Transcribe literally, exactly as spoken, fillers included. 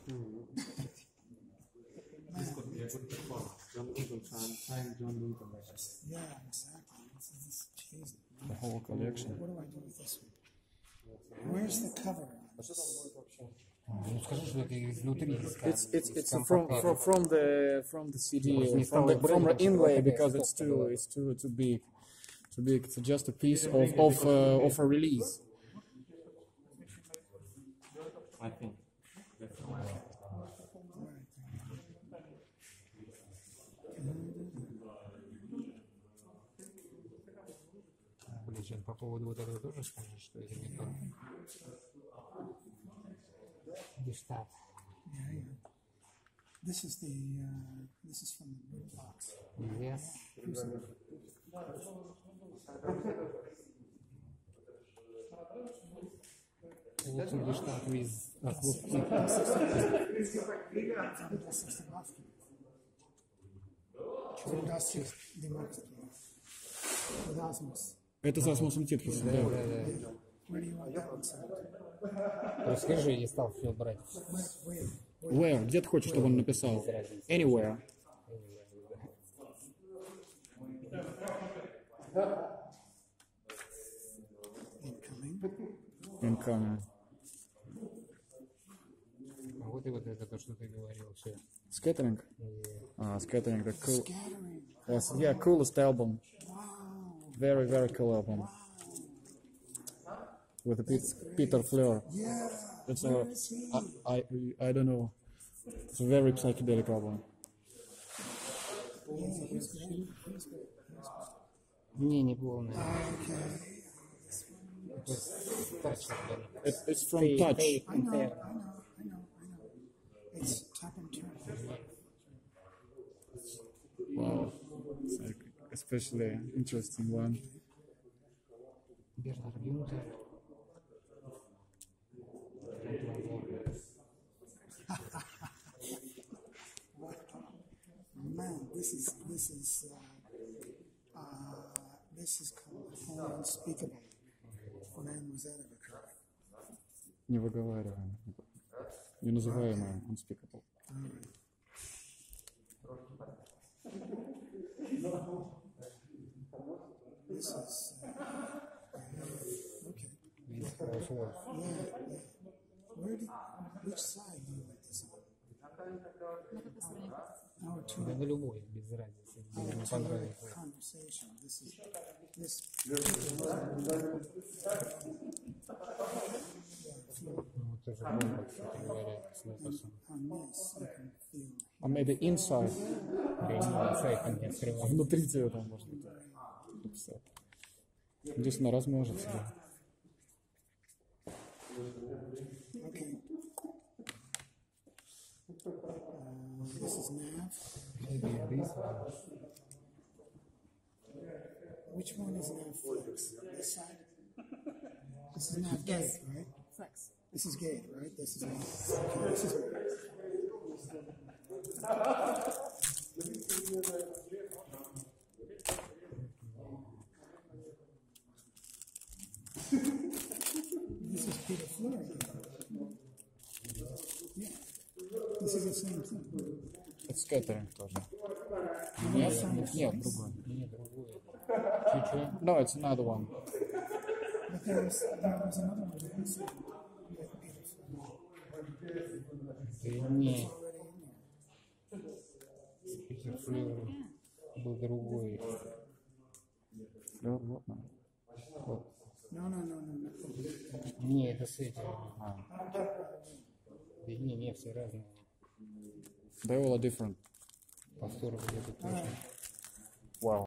Yeah, exactly. This is this cheese. The whole collection. What do I do with this one? Where's the cover on this? Ну скажи, что это изнутри. It's it's it's from from from the from the C D from the from the inlay because it's too it's too too big, too big. It's just a piece of of uh, of a release. I think. Блин, по поводу вот этого тоже скажешь, что это не то. Гештальт. Yeah, yeah. This is the uh, this is from the blue box. Yes. Also Gestalt with Akvopki. Фантастик демократия. Erasmus. Это за осмосом Титфуса, да. Where do you want that one sent? Расскажи, я стал все брать. Where? Where? Где ты хочешь, чтобы он написал? Anywhere. Incoming. Incoming. А вот и вот это то, что ты говорил, все. Scattering? Ah, Scattering, the cool. Scattering. Yes, yeah, coolest album. Wow. Very, very cool album. With the Pe Peter Fleur. Yeah. It's Where a, is he? I, I, I don't know. It's a very psychedelic album. Yeah, he's great. He's great. He's great. Не, не полная. Okay. It, it's from Touch. I know, I know, I know, I know. It's tap and turn. Wow. It's like especially interesting one. Бернар Гюнтер. Man, this is this is uh, uh, this is called Home Unspeakable. Unanimized. Невыговариваемое. Неназываемое. Unspeakable. This is uh, okay. Yeah, yeah. Where did which side do you like this on? Hour two. Да на любой, без разницы. Мне не понравилось. Conversation. This is this. Вот тоже бомба, кстати говоря, с написом. On this, you can feel. А maybe inside. Я не знаю, сайт не А открывал. внутри тебя там можно написать. Здесь она размножится. Да. Okay. Uh, this is nav. Maybe this one. Which one is nav flex? This side? This is nav gate, right? Flex. This is gate, right? This is nav. Okay, this is This is Peter Fleur. Yeah. This is the same thing. Это Scattering тоже. Нет, Нет, нет, другой. Нет, другое. Чуть-чуть. No, it's another one. But there was, there was another one that was with Peter Fleur. Ты не. Already in there. Питер Флёр был другой. Fleur, вот, да. Вот. No, no, no, no, no. Не, это с этим. А. Да не, не, все разные. They all are different. Повтор где-то точно. Wow.